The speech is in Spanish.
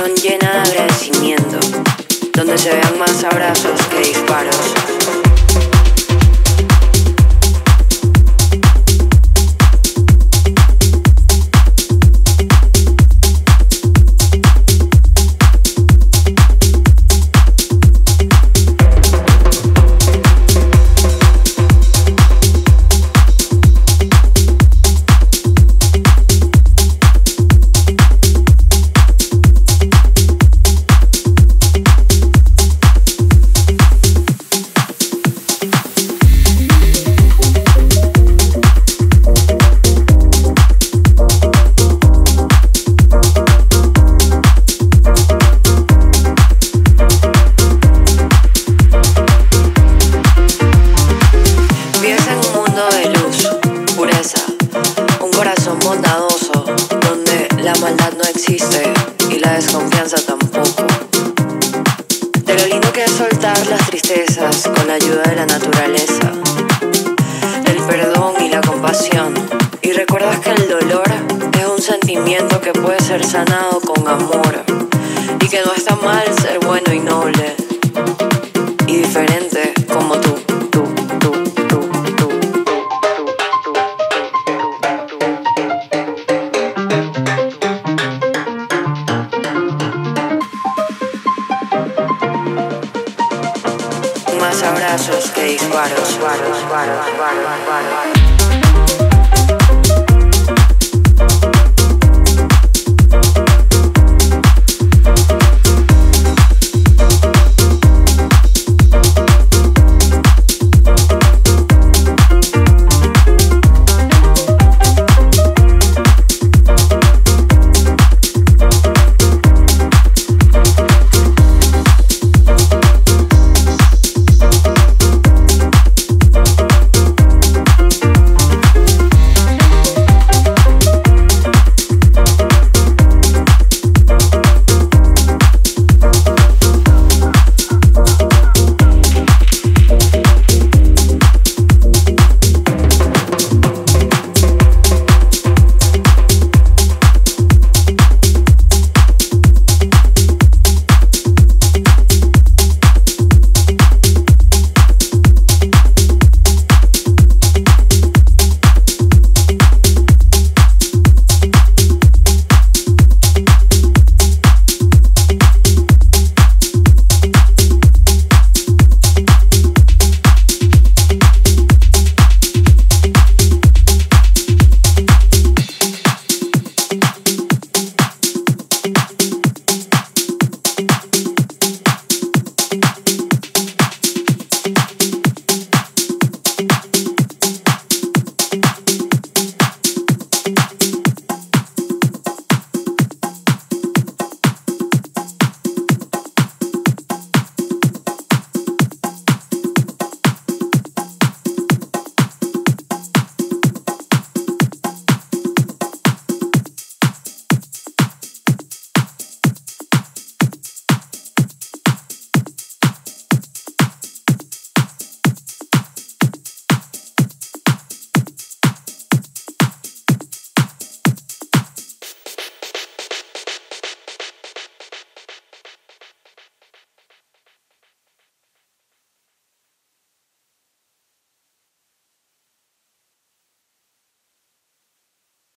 habitación llena de agradecimiento, donde se vean más abrazos que disparos. Bondadoso, donde la maldad no existe y la desconfianza tampoco. De lo lindo que es soltar las tristezas con la ayuda de la naturaleza, el perdón y la compasión. Y recuerdas que el dolor es un sentimiento que puede ser sanado con amor, y que no está mal ser bueno y noble y diferente como tú. Más abrazos que disparos.